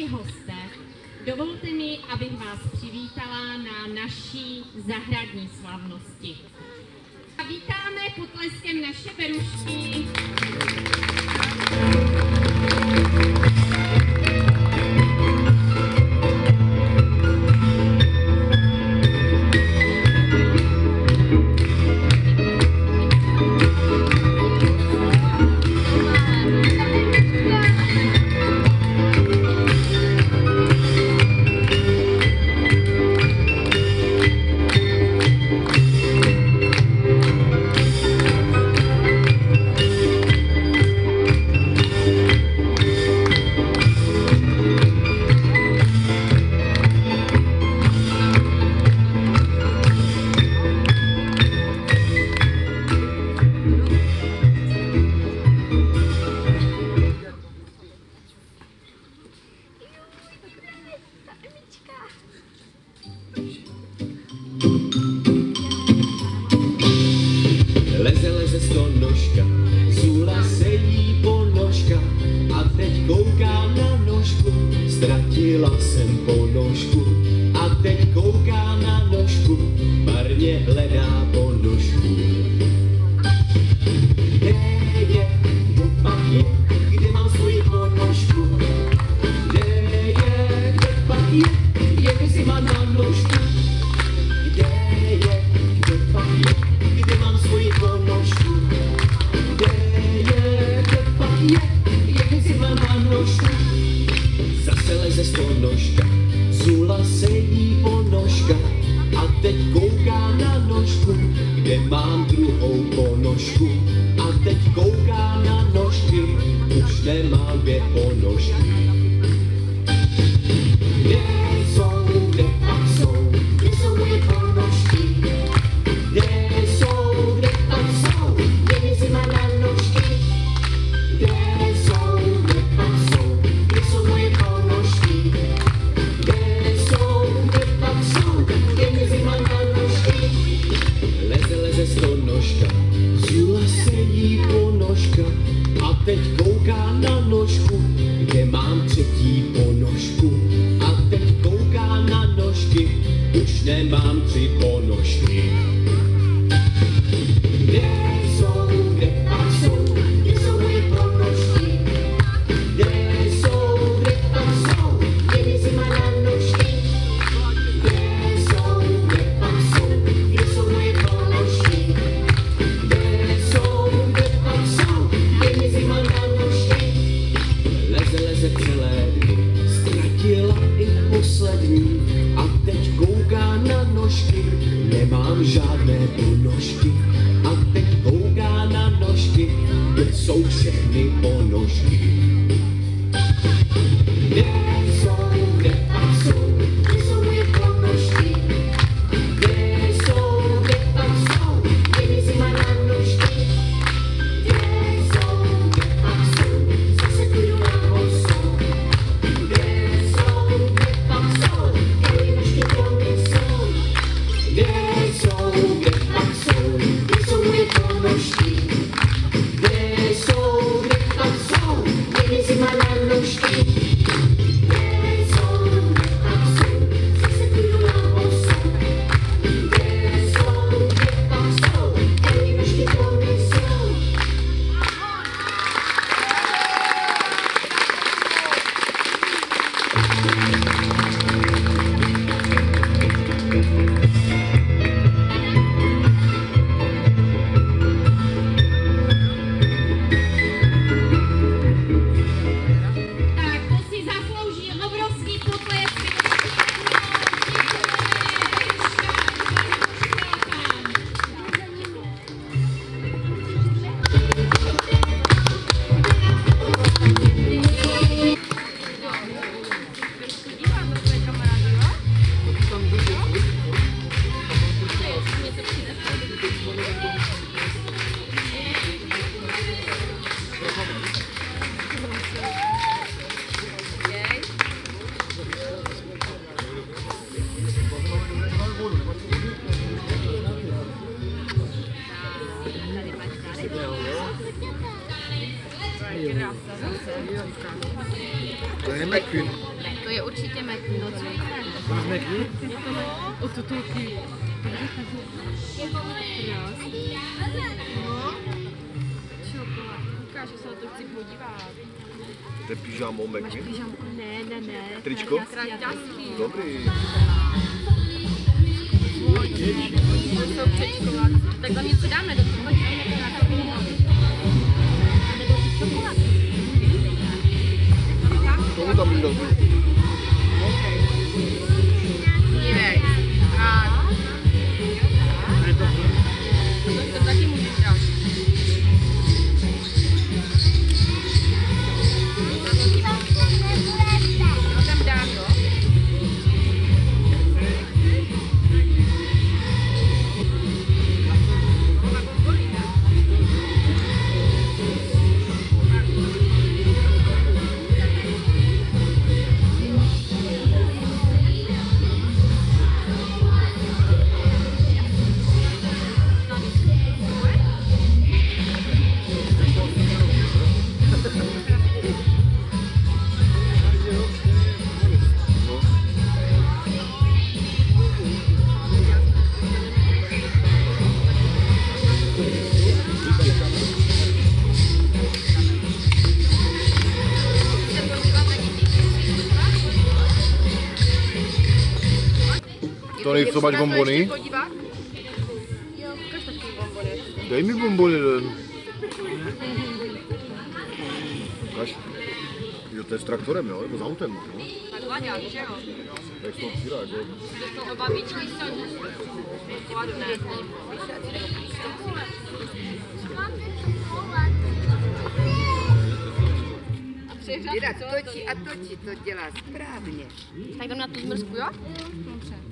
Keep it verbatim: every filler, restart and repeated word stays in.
Milí hosté, dovolte mi, abych vás přivítala na naší zahradní slavnosti. A vítáme potleskem naše berušky. Leze, leze stonožka, zůla se jí ponožka a teď kouká na nožku, ztratila jsem ponožku a teď kouká na nožku, marně hledá ponožku. Kde je, kde pak je, kde mám svoji ponožku? Kde je, kde pak je, jak si má na nožku? Kde je, kde pak je, kde mám svoji ponožku? Kde je, kde pak je, jak si mám na nožku? Zase leze stonožka, zula se jí ponožka a teď kouká na nožku, kde mám druhou ponožku. A teď kouká na nožky, už nemám dvě ponožky. Kde jsou, kde pak jsou, kde jsou moje ponožky? Kde jsou, kde pak jsou, kde si má na nožky? Kde jsou, kde pak jsou, kde jsou moje ponožky? Kde jsou, kde pak jsou, kde si má na nožky? Leze, leze stonožka, zula se jí ponožka a teď kouká na nožku, kde mám třetí ponožku. A teď kouká na nožky, už nemám tři ponožky. Kde jsou, kde pak jsou, kde jsou moje ponožky? Kde jsou, kde pak jsou, kde si má na nožky? Kde jsou, kde pak jsou, kde jsou moje ponožky? Kde jsou, kde pak jsou, kde si má na nožky? Leze, leze celé dny, ztratila i poslední a teď kouká na nožky, nemám žádné ponožky. A teď kouká na nožky, kde jsou všechny ponožky. Kde jsou, kde pak jsou, kde jsou moje ponožky? Kde jsou, kde pak jsou, kde si má na nožky? Kde jsou, kde pak jsou, zase půjdu na boso. Kde jsou, kde pak jsou, kde nožky ponesou? Kde jsou, kde pak jsou, kde jsou moje ponožky? Kde jsou, kde pak jsou, kde si má na nožky? Kde jsou, kde pak jsou, zase půjdu na boso. Kde jsou, kde pak jsou, kde nožky ponesou? Tak to si zaslouží obrovský potlesk. To je McQueen. je určitě Meký. No co jde? Máš Meký? Je to o to taky. Je to krásný. No. Čokolád. Ukáž, že se na to chci podívat. To je pyžamo Máš Meký? pyžamku? Ne, ne, ne. Tričko? Kraťasky. Dobrý. To jsou předškoláci. Tak tam něco dáme do toho. Nebo ty čokolády. Tomu tam jde. Dívej. A to, to taky můžeš dát. No tam dám, jo? To nejsou máš bombony? Jo, ukaž taky bombony. Dej mi bombon jeden. Ukaž. Jo, to je s traktorem, jo? Nebo s autem, jo? Tak Láďa, že jo? Jak to přijde, jako... To jsou oba víčky jsou kladné. Děda točí a točí, to dělá správně. Tak jdem na tu zmrzku, jo? Dobře.